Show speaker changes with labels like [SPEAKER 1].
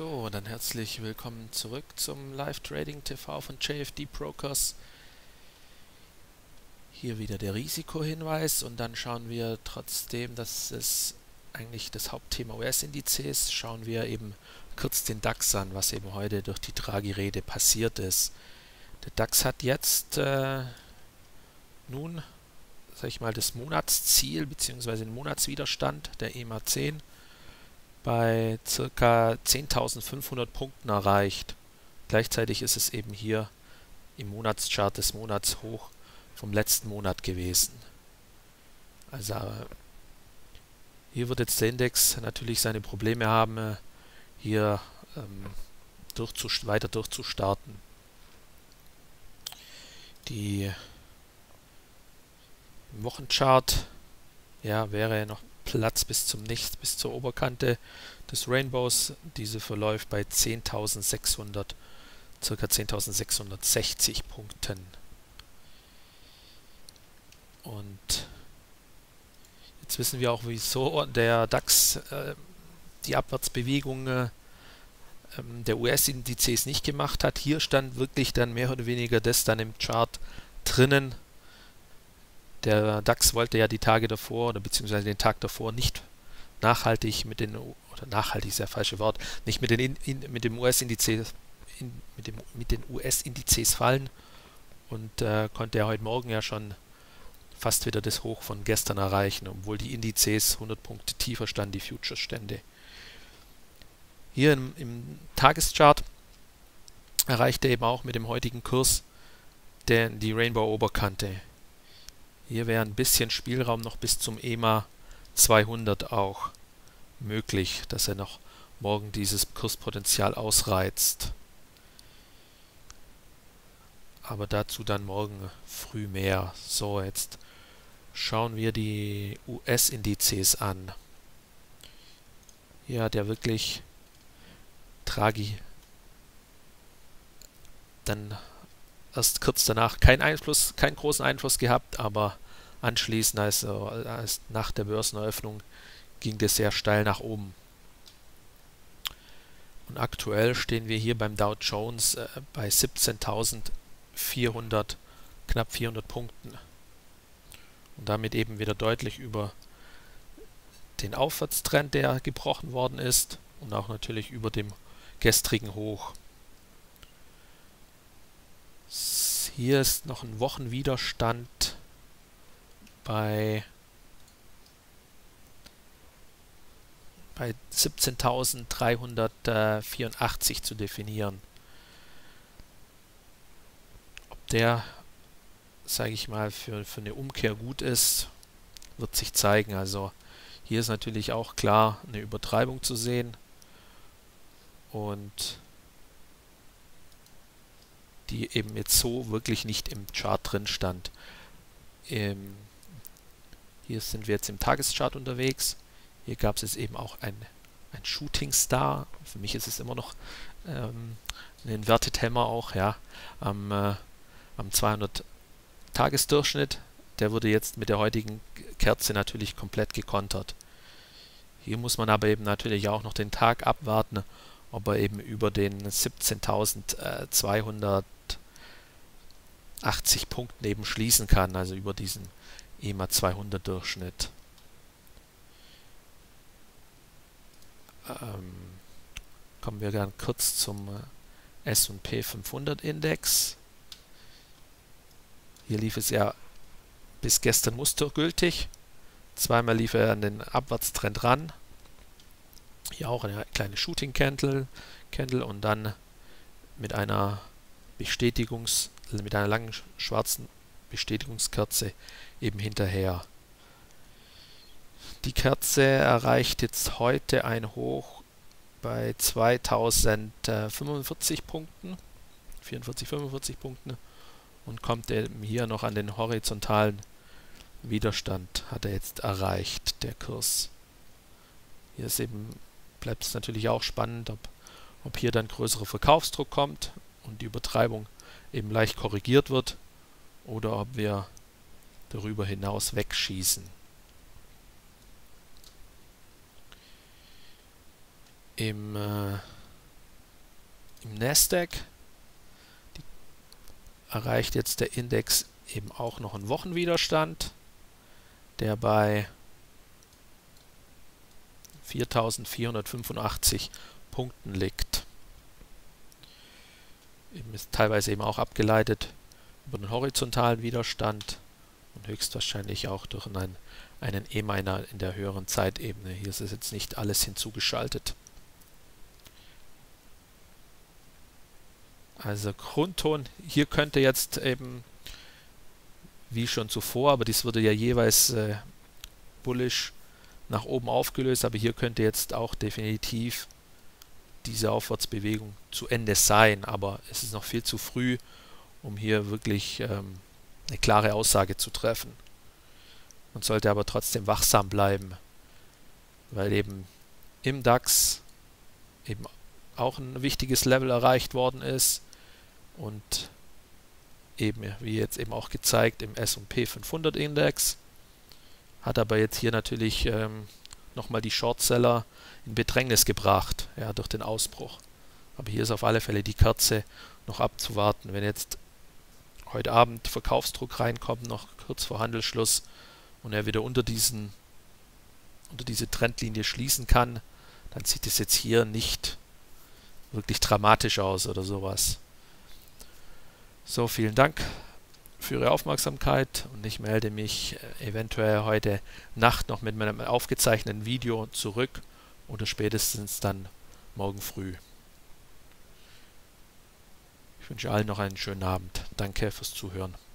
[SPEAKER 1] So, dann herzlich willkommen zurück zum Live Trading TV von JFD Brokers. Hier wieder der Risikohinweis und dann schauen wir trotzdem, dass es eigentlich das Hauptthema US-Indizes, schauen wir eben kurz den DAX an, was eben heute durch die Draghi-Rede passiert ist. Der DAX hat jetzt nun, sag ich mal, das Monatsziel bzw. den Monatswiderstand der EMA 10 bei ca. 10.500 Punkten erreicht. Gleichzeitig ist es eben hier im Monatschart des Monatshoch vom letzten Monat gewesen. Also hier wird jetzt der Index natürlich seine Probleme haben, hier weiter durchzustarten. Im Wochenchart wäre noch Platz bis zum Nichts, bis zur Oberkante des Rainbows. Diese verläuft bei 10.600, ca. 10.660 Punkten. Und jetzt wissen wir auch, wieso der DAX die Abwärtsbewegung der US-Indizes nicht gemacht hat. Hier stand wirklich dann mehr oder weniger das dann im Chart drinnen. Der DAX wollte ja die Tage davor oder beziehungsweise den Tag davor nicht nachhaltig mit den, oder nachhaltig ist ja das falsche Wort, nicht mit dem US-Indizes mit den US-Indizes fallen und konnte ja heute Morgen ja schon fast wieder das Hoch von gestern erreichen, obwohl die Indizes 100 Punkte tiefer standen, die Futures-Stände. Hier im Tageschart erreichte eben auch mit dem heutigen Kurs die Rainbow-Oberkante. Hier wäre ein bisschen Spielraum noch bis zum EMA 200 auch möglich, dass er noch morgen dieses Kurspotenzial ausreizt. Aber dazu dann morgen früh mehr. So, jetzt schauen wir die US-Indizes an. Hier hat ja wirklich Draghi dann erst kurz danach keinen großen Einfluss gehabt, aber anschließend, als nach der Börseneröffnung, ging das sehr steil nach oben. Und aktuell stehen wir hier beim Dow Jones bei 17.400, knapp 400 Punkten. Und damit eben wieder deutlich über den Aufwärtstrend, der gebrochen worden ist, und auch natürlich über dem gestrigen Hoch. Hier ist noch ein Wochenwiderstand bei 17.384 zu definieren. Ob der, sage ich mal, für eine Umkehr gut ist, wird sich zeigen. Also hier ist natürlich auch klar eine Übertreibung zu sehen und die eben jetzt so wirklich nicht im Chart drin stand. Hier sind wir jetzt im Tageschart unterwegs. Hier gab es jetzt eben auch ein Shooting Star. Für mich ist es immer noch ein Inverted Hammer auch, ja, am 200-Tages-Durchschnitt. Der wurde jetzt mit der heutigen Kerze natürlich komplett gekontert. Hier muss man aber eben natürlich auch noch den Tag abwarten, ob er eben über den 17.280 Punkten eben schließen kann, also über diesen EMA 200 Durchschnitt. Kommen wir dann kurz zum S&P 500 Index. Hier lief es ja bis gestern mustergültig. Zweimal lief er an den Abwärtstrend ran. Hier auch eine kleine Shooting Candle und dann mit einer langen schwarzen Bestätigungskerze eben hinterher. Die Kerze erreicht jetzt heute ein Hoch bei 2045 Punkten, 45 Punkten, und kommt eben hier noch an den horizontalen Widerstand, hat er jetzt erreicht, der Kurs. Hier bleibt es natürlich auch spannend, ob hier dann größerer Verkaufsdruck kommt und die Übertreibung eben leicht korrigiert wird oder ob wir darüber hinaus wegschießen. Im im Nasdaq erreicht jetzt der Index eben auch noch einen Wochenwiderstand, der bei 4.485 Punkten liegt. Eben ist teilweise eben auch abgeleitet über den horizontalen Widerstand und höchstwahrscheinlich auch durch einen E-Miner in der höheren Zeitebene. Hier ist es jetzt nicht alles hinzugeschaltet. Also Grundton, hier könnte jetzt eben, wie schon zuvor, aber dies wurde ja jeweils bullish nach oben aufgelöst, aber hier könnte jetzt auch definitiv diese Aufwärtsbewegung zu Ende sein, aber es ist noch viel zu früh, um hier wirklich eine klare Aussage zu treffen. Man sollte aber trotzdem wachsam bleiben, weil eben im DAX eben auch ein wichtiges Level erreicht worden ist und eben, wie jetzt eben auch gezeigt, im S&P 500 Index, hat aber jetzt hier natürlich nochmal die Shortseller in Bedrängnis gebracht, ja, durch den Ausbruch. Aber hier ist auf alle Fälle die Kerze noch abzuwarten. Wenn jetzt heute Abend Verkaufsdruck reinkommt, noch kurz vor Handelsschluss, und er wieder unter diese Trendlinie schließen kann, dann sieht es jetzt hier nicht wirklich dramatisch aus oder sowas. So, vielen Dank für Ihre Aufmerksamkeit und ich melde mich eventuell heute Nacht noch mit meinem aufgezeichneten Video zurück oder spätestens dann morgen früh. Ich wünsche allen noch einen schönen Abend. Danke fürs Zuhören.